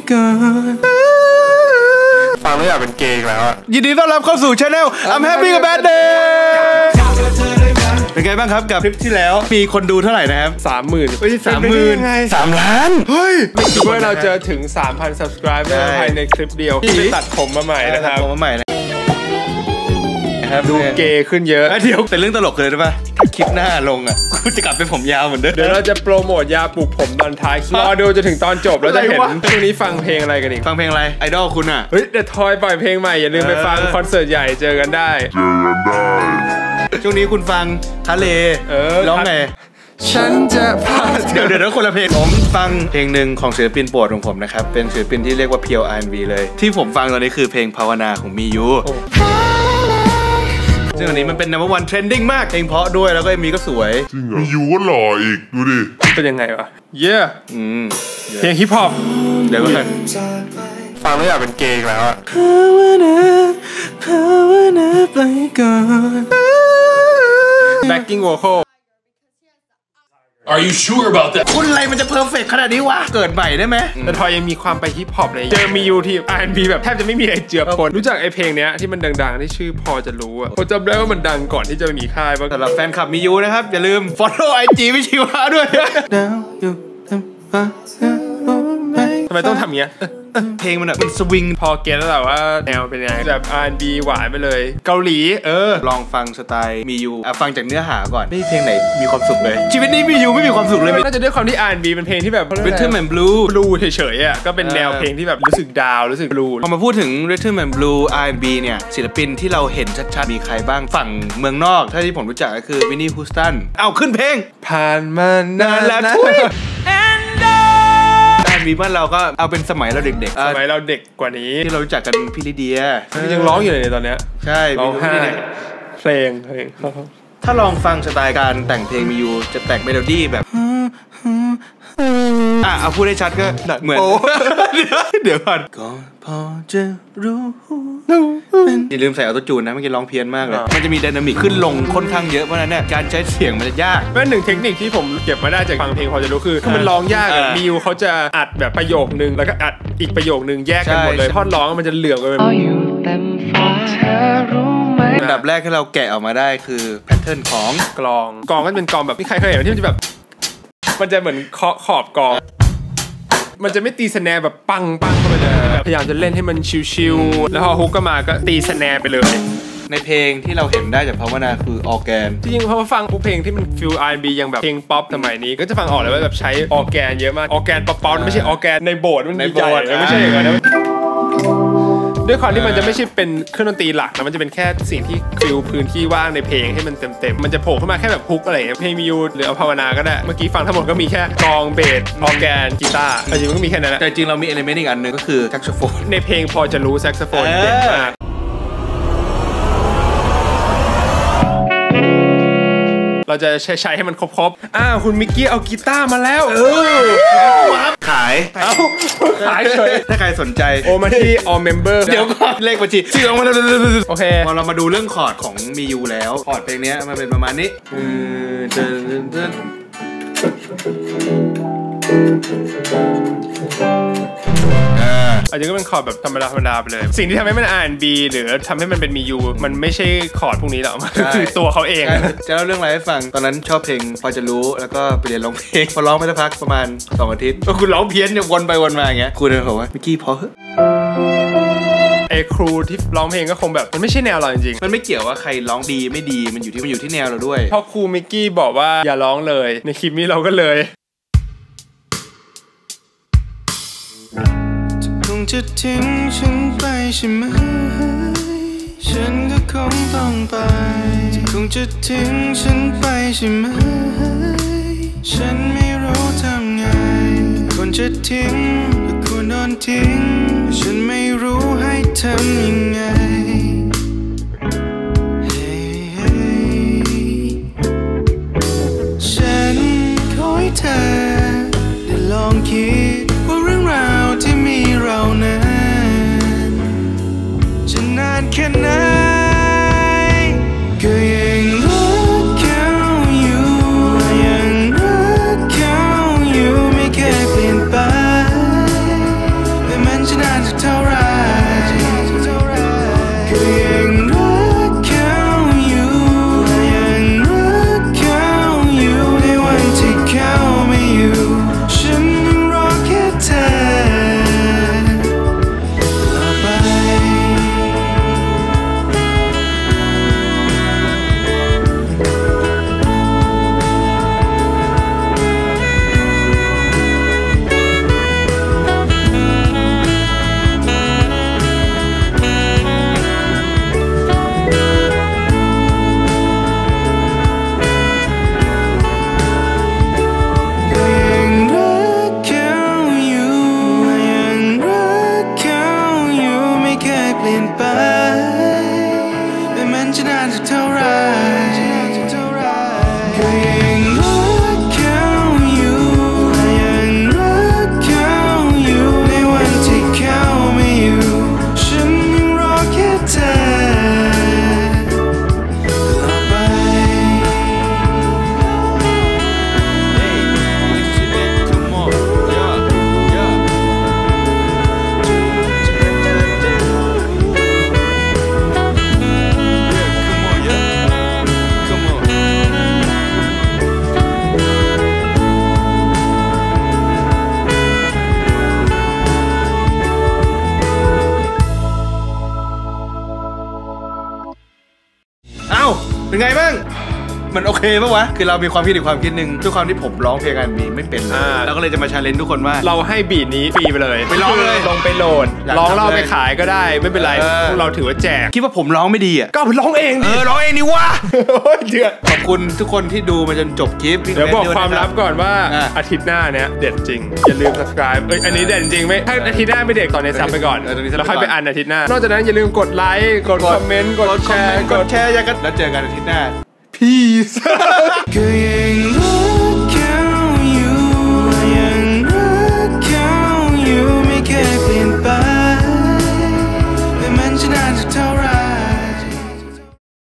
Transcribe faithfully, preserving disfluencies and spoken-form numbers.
ก่อนฟังแล้วอยากเป็นเกย์แล้วยินดีต้อนรับเข้าสู่ Channel I'm Happy กับ Bad Day เป็นไงบ้างครับกับคลิปที่แล้วมีคนดูเท่าไหร่นะครับสามหมื่นไม่ใช่สามหมื่นสามล้านเฮ้ยไม่คิดว่าเราจะถึง สามพัน subscribe ได้ภายในคลิปเดียวที่ตัดผมมาใหม่นะครับผมมาใหม่นะดูเกย์ขึ้นเยอะเดี๋ยวแต่เรื่องตลกเลยได้ป่ะถ้าคลิปหน้าลงอ่ะกูจะกลับเป็นผมยาวเหมือนเดิมเดี๋ยวเราจะโปรโมทยาปลูกผมตอนท้ายรอดูจะถึงตอนจบแล้วจะเห็นช่วงนี้ฟังเพลงอะไรกันอีกฟังเพลงอะไรไอดอลคุณอ่ะเฮ้ยเดอะทอยปล่อยเพลงใหม่อย่าลืมไปฟังคอนเสิร์ตใหญ่เจอกันได้เจอกันได้ช่วงนี้คุณฟังทะเลเออร้องไงฉันจะพาเดี๋ยวเดี๋ยวคนละเพลงผมฟังเพลงหนึ่งของศิลปินโปรดของผมนะครับเป็นศิลปินที่เรียกว่าเพียว อาร์ แอนด์ บี เลยที่ผมฟังตอนนี้คือเพลงภาวนาของมียูซึ่งอันนี้มันเป็น number one trending มากเพลงเพราะด้วยแล้วก็มีก็สวยมียูก็หล่ออีกดูดิเป็นยังไงวะเย่อืมเพลงฮิปฮอปเดี๋ยวก่อนฟังแล้วอยากเป็นเกย์แล้วอะภาวนาภาวนาไปก่อน backing vocal Are you sure about that คุณอะไรมันจะเพอร์เฟกต์ขนาดนี้วะเกิดใหม่ได้ไหมแต่ทอยยังมีความไปฮิปฮอปเลยเจอมียูที่ อาร์ แอนด์ บี แบบแทบจะไม่มีอะไรเจือปนรู้จักไอเพลงเนี้ยที่มันดังๆที่ชื่อพอจะรู้อะผมจำได้ว่ามันดังก่อนที่จะมีค่ายสำหรับแฟนคลับมียูนะครับอย่าลืม follow ไอ จี วิชิวะด้วยทำไมต้องทำเงี้ยเพลงมันอะมันสวิงพอเก็ตแล้วแต่ว่าแนวเป็นยังไงแบบ อาร์ แอนด์ บี หวานไปเลยเกาหลีเออลองฟังสไตล์มียูฟังจากเนื้อหาก่อนไม่เพลงไหนมีความสุขเลยชีวิตนี้มียูไม่มีความสุขเลยน่าจะด้วยความที่ อาร์ แอนด์ บี เป็นเพลงที่แบบ Rhythm and Blue Blue เฉยๆอ่ะก็เป็นแนวเพลงที่แบบรู้สึกดาวรู้สึก Blue พอมาพูดถึง Rhythm and Blue อาร์ แอนด์ บี เนี่ยศิลปินที่เราเห็นชัดๆมีใครบ้างฝั่งเมืองนอกถ้าที่ผมรู้จักก็คือวินนี่ฮูสตันเอาขึ้นเพลงผ่านมานานแล้วมีบ้านเราก็เอาเป็นสมัยเราเด็กๆสมัยเราเด็กกว่านี้ที่เรารู้จักกันพี่ลิเดียยังร้องอยู่เลยตอนเนี้ยใช่ร้องไห้เพลงเพลงถ้าลองฟังสไตล์การแต่งเพลงมียูจะแต่งเมโลดี้แบบอ่ะเอาพูดได้ชัดก็เหมือนเดี๋ยวก่อนก็พอจะรู้อย่าลืมใส่ออโต้จูนนะเมื่อกี้ร้องเพี้ยนมากเลยมันจะมีไดนามิกขึ้นลงค่อนข้างเยอะเพราะนั้นเนี่ยการใช้เสียงมันจะยากเป็นหนึ่งเทคนิคที่ผมเก็บมาได้จากฟังเพลงพอจะรู้คือมันร้องยากมียูเขาจะอัดแบบประโยคนึงแล้วก็อัดอีกประโยคนึงแยกกันหมดเลยท่อนร้องมันจะเหลื่อมกันไปอันดับแรกที่เราแกะออกมาได้คือแพทเทิร์นของกลองกลองก็เป็นกลองแบบที่ใครเคยเห็นที่มันจะแบบมันจะเหมือนเคาะขอบกลองมันจะไม่ตีสแนร์แบบปังปังเข้าไปเลยพยายามจะเล่นให้มันชิวๆแล้วพอฮุกก็มาก็ตีสแนร์ไปเลยในเพลงที่เราเห็นได้จากภาวนาคือออร์แกนจริงๆพอฟังพวกเพลงที่มันฟิล อาร์ แอนด์ บี อย่างแบบเพลงป๊อปสมัยนี้ก็จะฟังออกเลยว่าแบบใช้ออร์แกนเยอะมากออร์แกนป๊อปๆไม่ใช่ออร์แกนในโบสถ์มันใหญ่ไม่ใช่อย่างนั้นนะด้วยความที่มันจะไม่ใช่เป็นเครื่องดนตรีหลักนะมันจะเป็นแค่สิ่งที่ฟิลพื้นที่ว่างในเพลงให้มันเต็มๆมันจะโผล่ขึ้นมาแค่แบบฮุกอะไรเพลงมียูหรือเอาภาวนาก็ได้เมื่อกี้ฟังทั้งหมดก็มีแค่กลองเบสออร์แกนกีตาร์จริงๆมันก็มีแค่นั้นแหละแต่จริงเรามีเอลิเมนต์อีกอันนึงก็คือแซกโซโฟนในเพลงพอจะรู้แซกโซโฟนเด่นมากเราจะใช้ใช้ให้มันครบๆอ้าวคุณมิกกี้เอากีตาร์มาแล้วเออขายเอาขายเฉยถ้าใครสนใจโอมาที่ all member เดี๋ยวก่อนเลขบัญชีชื่อออกมาโอเคพอเรามาดูเรื่องคอร์ดของมียูแล้วคอร์ดเพลงนี้มันเป็นประมาณนี้อันนี้ก็เป็นคอร์ดแบบธรรมดาธรรมดาไปเลยสิ่งที่ทำให้มัน อาร์ แอนด์ บี หรือทำให้มันเป็นมียูมันไม่ใช่คอร์ดพวกนี้หรอกมันคือตัวเขาเองจะเล่าเรื่องอะไรให้ฟังตอนนั้นชอบเพลงพอจะรู้แล้วก็ไปเรียนร้องเพลงพอร้องไปสักพักประมาณสองอาทิตย์ก็คุณร้องเพี้ยนเนี่ยวนไปวนมาอย่างเงี้ยครูเดินบอกว่ามิกกี้พอไอ้ครูที่ร้องเพลงก็คงแบบมันไม่ใช่แนวเราจริงๆมันไม่เกี่ยวว่าใครร้องดีไม่ดีมันอยู่ที่มันอยู่ที่แนวเราด้วยเพราะครูมิกกี้บอกว่าอย่าร้องเลยในคลิปนี้เราก็เลยจะทิ้งฉันไปใช่ไหมฉันก็คงต้องไปคงจะทิ้งฉันไปใช่ไหมฉันไม่รู้ทำไงคนจะทิ้งก็ควรโดนทิ้งฉันไม่รู้ให้ทำยังไงฉันขอให้เธอได้ลองคิดว่าเรื่องราวที่มีเรานั้นจะนานแค่ไหนก็ยังรักเขาอยู่ยังรักเขาอยู่ไม่เคยเปลี่ยนไปแต่เป็นไงบ้างมันโอเคป่ะวะคือเรามีความคิดอีกความคิดหนึ่งด้วยความที่ผมร้องเพลง อาร์ แอนด์ บี ไม่เป็นเลยเราก็เลยจะมาชาเลนจ์ทุกคนว่าเราให้บีทนี้ฟรีไปเลยไปร้องเลยลงไปโหลดร้องเล่าไปขายก็ได้ไม่เป็นไรพวกเราถือว่าแจกคิดว่าผมร้องไม่ดีอ่ะก็ร้องเองเออร้องเองนี่วะเดือดขอบคุณทุกคนที่ดูมาจนจบคลิปเดี๋ยวบอกความลับก่อนว่าอาทิตย์หน้าเนี้ยเด็ดจริงอย่าลืม subscribe เอ้ยอันนี้เด็ดจริงไม่ถ้าอาทิตย์หน้าไม่เด็ดตอนนี้ซับไปก่อนแล้วค่อยไปอ่านอาทิตย์หน้านอกจากนั้นอย่าลืมกดไลค์กดคอมเมนต์กดแชร์กดแชร์อย่ากันแล้วเจอกันอาทิตย์หน้าPeace